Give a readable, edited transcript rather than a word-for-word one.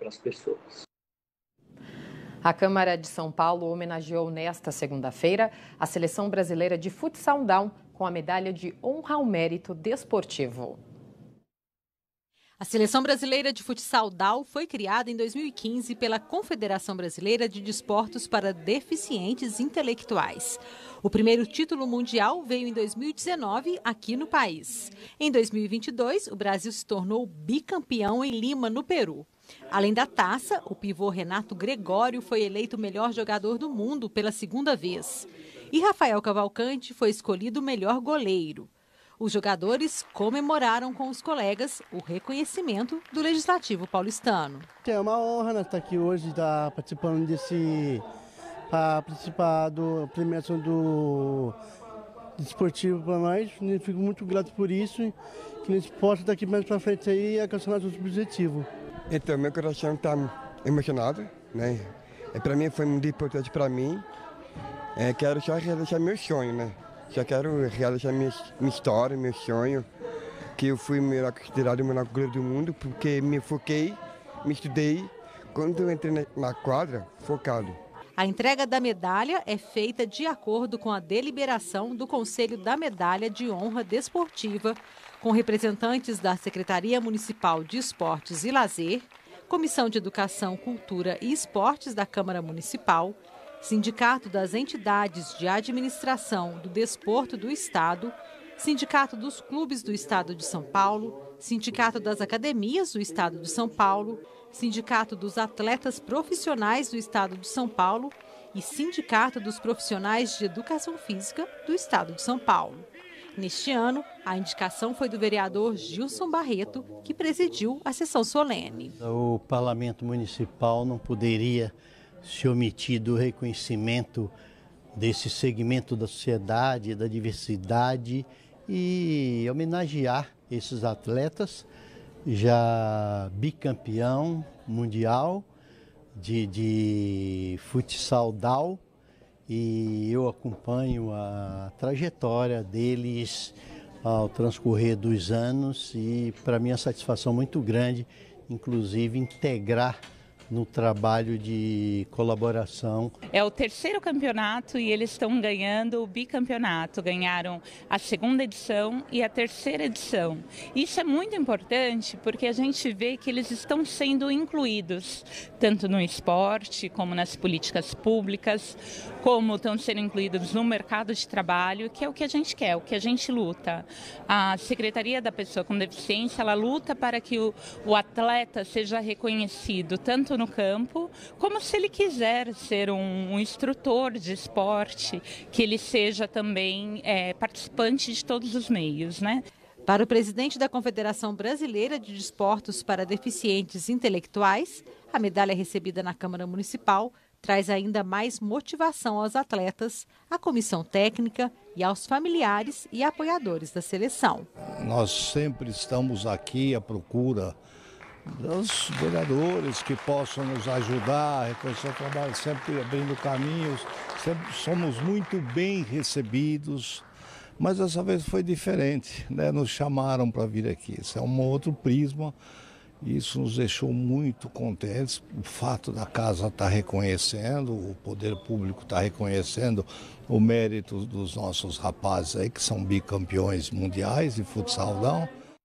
para as pessoas. A Câmara de São Paulo homenageou nesta segunda-feira a Seleção Brasileira de Futsal Down com a medalha de honra ao mérito desportivo. A Seleção Brasileira de Futsal Down foi criada em 2015 pela Confederação Brasileira de Desportos para Deficientes Intelectuais. O primeiro título mundial veio em 2019 aqui no país. Em 2022, o Brasil se tornou bicampeão em Lima, no Peru. Além da taça, o pivô Renato Gregório foi eleito o melhor jogador do mundo pela segunda vez. E Rafael Cavalcante foi escolhido o melhor goleiro. Os jogadores comemoraram com os colegas o reconhecimento do Legislativo paulistano. É uma honra, né, estar aqui hoje, estar participando para participar da premiação do desportivo para nós. Eu fico muito grato por isso, que nós possa daqui mais para frente aí alcançar nossos objetivos. Então, meu coração está emocionado, né? Para mim foi muito importante para mim. Quero só realizar meu sonho, né? Só quero realizar minha história, meu sonho, que eu fui considerado o melhor goleiro do mundo, porque me foquei, me estudei, quando eu entrei na quadra, focado. A entrega da medalha é feita de acordo com a deliberação do Conselho da Medalha de Honra Desportiva, com representantes da Secretaria Municipal de Esportes e Lazer, Comissão de Educação, Cultura e Esportes da Câmara Municipal, Sindicato das Entidades de Administração do Desporto do Estado, Sindicato dos Clubes do Estado de São Paulo, Sindicato das Academias do Estado de São Paulo, Sindicato dos Atletas Profissionais do Estado de São Paulo e Sindicato dos Profissionais de Educação Física do Estado de São Paulo. Neste ano, a indicação foi do vereador Gilson Barreto, que presidiu a sessão solene. O Parlamento Municipal não poderia se omitir do reconhecimento desse segmento da sociedade, da diversidade e homenagear esses atletas, já bicampeão mundial de futsal down, e eu acompanho a trajetória deles ao transcorrer dos anos e para mim é uma satisfação muito grande, inclusive integrar no trabalho de colaboração. É o terceiro campeonato e eles estão ganhando o bicampeonato. Ganharam a segunda edição e a terceira edição. Isso é muito importante porque a gente vê que eles estão sendo incluídos, tanto no esporte, como nas políticas públicas, como estão sendo incluídos no mercado de trabalho, que é o que a gente quer, o que a gente luta. A Secretaria da Pessoa com Deficiência, ela luta para que o atleta seja reconhecido, tanto no campo, como se ele quiser ser um instrutor de esporte, que ele seja também participante de todos os meios, né? Para o presidente da Confederação Brasileira de Desportos para Deficientes Intelectuais, a medalha recebida na Câmara Municipal traz ainda mais motivação aos atletas, à comissão técnica e aos familiares e apoiadores da seleção. Nós sempre estamos aqui à procura dos vereadores que possam nos ajudar a reconhecer o trabalho, sempre abrindo caminhos, sempre somos muito bem recebidos, mas dessa vez foi diferente, né? Nos chamaram para vir aqui, esse é um outro prisma, isso nos deixou muito contentes, o fato da casa estar reconhecendo, o poder público estar reconhecendo o mérito dos nossos rapazes aí, que são bicampeões mundiais de futsal down.